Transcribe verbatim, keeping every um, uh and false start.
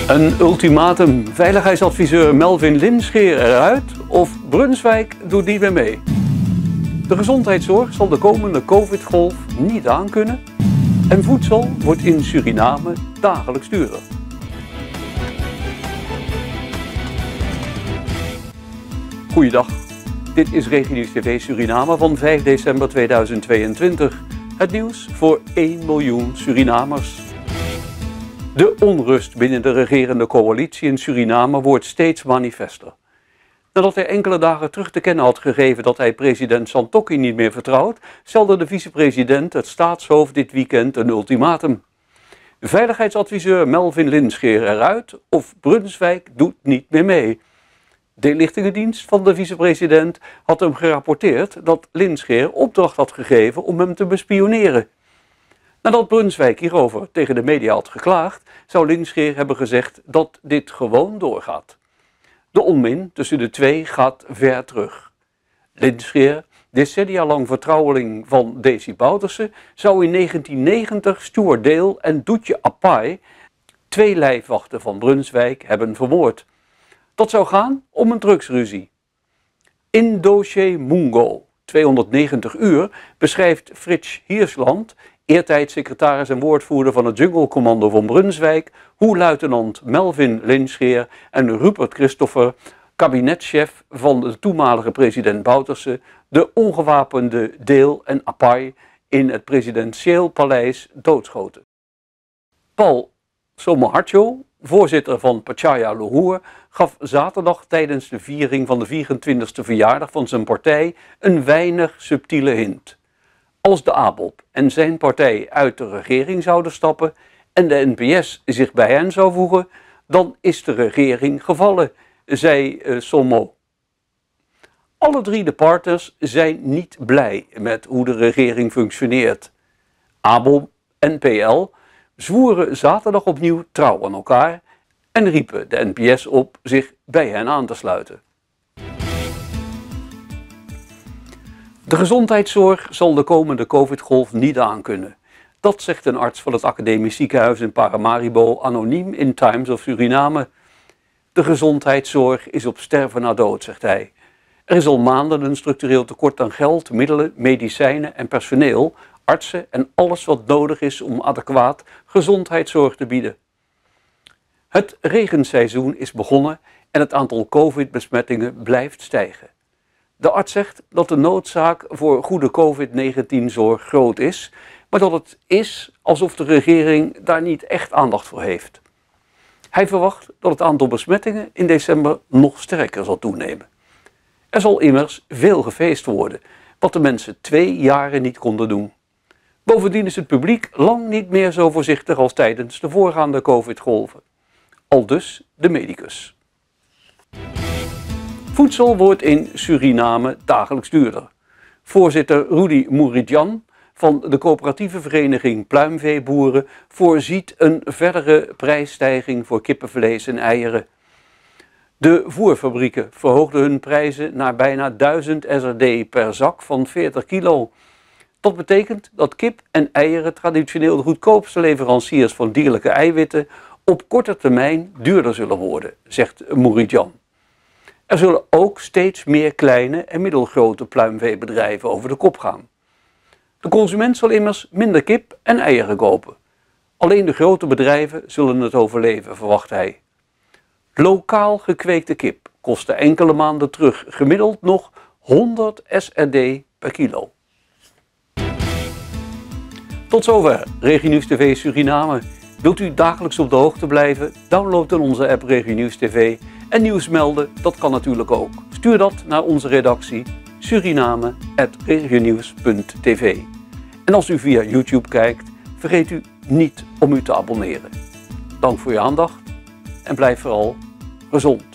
Een ultimatum. Veiligheidsadviseur Melvin Linscheer eruit of Brunswijk doet niet meer mee. De gezondheidszorg zal de komende COVID-golf niet aankunnen. En voedsel wordt in Suriname dagelijks duurder. Goeiedag, dit is Regionieuws T V Suriname van vijf december tweeduizend tweeëntwintig. Het nieuws voor één miljoen Surinamers. De onrust binnen de regerende coalitie in Suriname wordt steeds manifester. Nadat hij enkele dagen terug te kennen had gegeven dat hij president Santokki niet meer vertrouwt, stelde de vicepresident het staatshoofd dit weekend een ultimatum. Veiligheidsadviseur Melvin Linscheer eruit of Brunswijk doet niet meer mee. De inlichtingendienst van de vicepresident had hem gerapporteerd dat Linscheer opdracht had gegeven om hem te bespioneren. Nadat Brunswijk hierover tegen de media had geklaagd, zou Linscheer hebben gezegd dat dit gewoon doorgaat. De onmin tussen de twee gaat ver terug. Linscheer, decennia lang vertrouweling van Desi Bouterse, zou in negentien negentig Stuart Dale en Doetje Apai, twee lijfwachten van Brunswijk, hebben vermoord. Dat zou gaan om een drugsruzie. In dossier Mungo, tweehonderdnegentig uur, beschrijft Frits Hiersland, eertijds secretaris en woordvoerder van het Jungle Commando van Brunswijk, hoe luitenant Melvin Linscheer en Rupert Christopher, kabinetchef van de toenmalige president Bouterse, de ongewapende Dale en Apai in het presidentieel paleis doodschoten. Paul Somoharjo, voorzitter van Pachaya Luhur, gaf zaterdag tijdens de viering van de vierentwintigste verjaardag van zijn partij een weinig subtiele hint. Als de A B O P en zijn partij uit de regering zouden stappen en de N P S zich bij hen zou voegen, dan is de regering gevallen, zei uh, Somo. Alle drie de partners zijn niet blij met hoe de regering functioneert. A B O P en P L zwoeren zaterdag opnieuw trouw aan elkaar en riepen de N P S op zich bij hen aan te sluiten. De gezondheidszorg zal de komende COVID-golf niet aankunnen. Dat zegt een arts van het academisch ziekenhuis in Paramaribo anoniem in Times of Suriname. De gezondheidszorg is op sterven na dood, zegt hij. Er is al maanden een structureel tekort aan geld, middelen, medicijnen en personeel, artsen en alles wat nodig is om adequaat gezondheidszorg te bieden. Het regenseizoen is begonnen en het aantal COVID-besmettingen blijft stijgen. De arts zegt dat de noodzaak voor goede COVID negentien zorg groot is, maar dat het is alsof de regering daar niet echt aandacht voor heeft. Hij verwacht dat het aantal besmettingen in december nog sterker zal toenemen. Er zal immers veel gefeest worden, wat de mensen twee jaren niet konden doen. Bovendien is het publiek lang niet meer zo voorzichtig als tijdens de voorgaande COVID-golven. Aldus de medicus. Voedsel wordt in Suriname dagelijks duurder. Voorzitter Rudy Mouridjan van de coöperatieve vereniging Pluimveeboeren voorziet een verdere prijsstijging voor kippenvlees en eieren. De voerfabrieken verhoogden hun prijzen naar bijna duizend S R D per zak van veertig kilo. Dat betekent dat kip en eieren, traditioneel de goedkoopste leveranciers van dierlijke eiwitten, op korte termijn duurder zullen worden, zegt Mouridjan. Er zullen ook steeds meer kleine en middelgrote pluimveebedrijven over de kop gaan. De consument zal immers minder kip en eieren kopen. Alleen de grote bedrijven zullen het overleven, verwacht hij. Lokaal gekweekte kip kostte enkele maanden terug gemiddeld nog honderd S R D per kilo. Tot zover Regionieuws T V Suriname. Wilt u dagelijks op de hoogte blijven? Download dan onze app Regionieuws T V en nieuws melden, dat kan natuurlijk ook. Stuur dat naar onze redactie suriname apenstaartje regionieuws punt t v. En als u via YouTube kijkt, vergeet u niet om u te abonneren. Dank voor uw aandacht en blijf vooral gezond.